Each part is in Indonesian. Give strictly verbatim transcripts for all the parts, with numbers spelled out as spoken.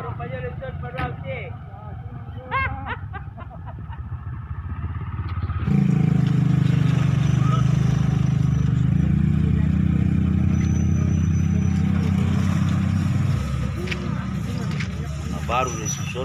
Baru disusun.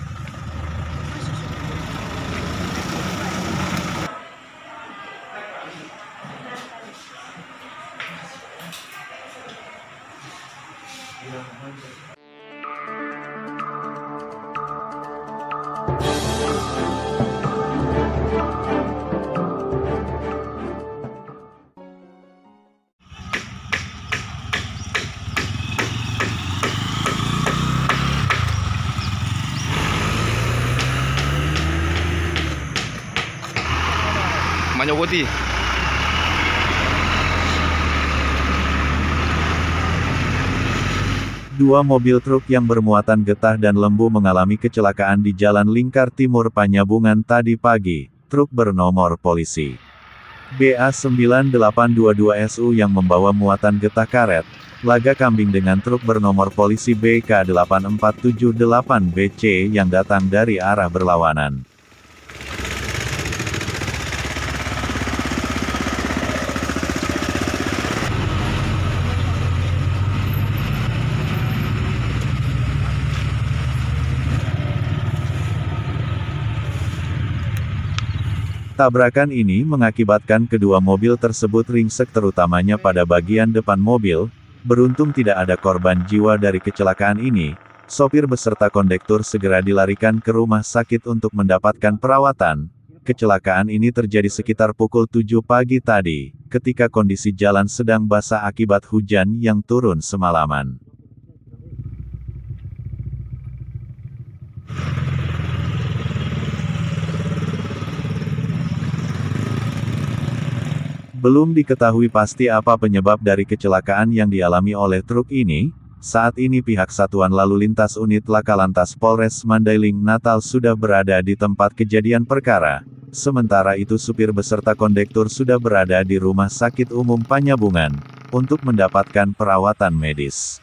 Manyogoti. Dua mobil truk yang bermuatan getah dan lembu mengalami kecelakaan di Jalan Lingkar Timur Panyabungan tadi pagi. Truk bernomor polisi B A sembilan delapan dua dua S U yang membawa muatan getah karet, laga kambing dengan truk bernomor polisi B K delapan empat tujuh delapan B C yang datang dari arah berlawanan. Tabrakan ini mengakibatkan kedua mobil tersebut ringsek terutamanya pada bagian depan mobil. Beruntung tidak ada korban jiwa dari kecelakaan ini. Sopir beserta kondektur segera dilarikan ke rumah sakit untuk mendapatkan perawatan. Kecelakaan ini terjadi sekitar pukul tujuh pagi tadi, ketika kondisi jalan sedang basah akibat hujan yang turun semalaman. Belum diketahui pasti apa penyebab dari kecelakaan yang dialami oleh truk ini. Saat ini pihak Satuan Lalu Lintas Unit Laka Lantas Polres Mandailing Natal sudah berada di tempat kejadian perkara. Sementara itu supir beserta kondektur sudah berada di Rumah Sakit Umum Panyabungan untuk mendapatkan perawatan medis.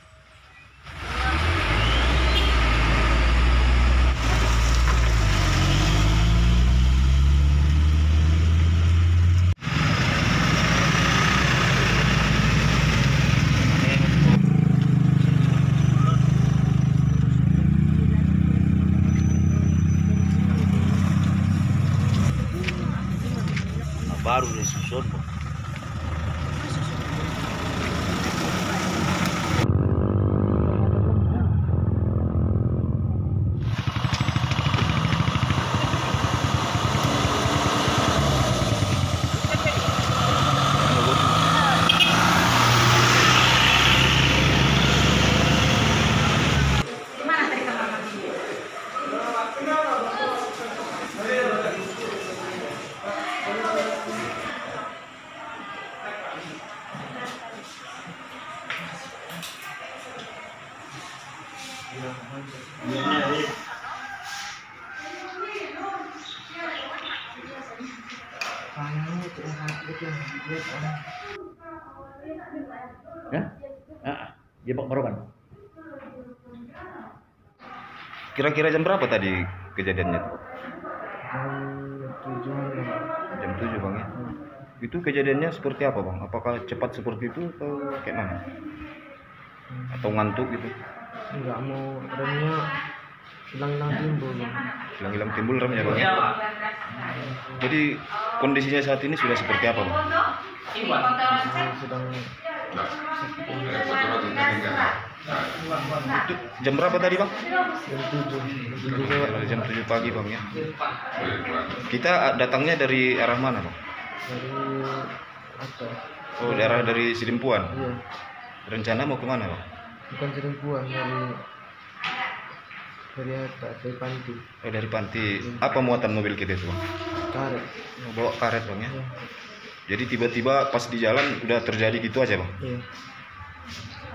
Baru disusun. Ya? Ah, dia bawa barokan. Kira-kira jam berapa tadi kejadiannya itu? Jam tujuh. Jam tujuh bang ya? Hmm. Itu kejadiannya seperti apa bang? Apakah cepat seperti itu atau kayak mana? Hmm. Atau ngantuk gitu? Enggak, mau remnya hilang-hilang timbul. Hilang-hilang timbul remnya bang ya? Hmm. Jadi kondisinya saat ini sudah seperti apa bang? Sedang itu jam berapa tadi bang? jam tujuh. Jam tujuh pagi bang ya? Kita datangnya dari arah mana bang? Dari apa? Oh, daerah dari Sidimpuan? Iya. Rencana mau kemana bang? Bukan Sidimpuan, dari dari apa? Dari Panti. Oh, dari Panti. Apa muatan mobil kita itu bang? Karet. Oh, bawa karet bang ya? Iya. Jadi tiba-tiba pas di jalan udah terjadi gitu aja bang? Iya.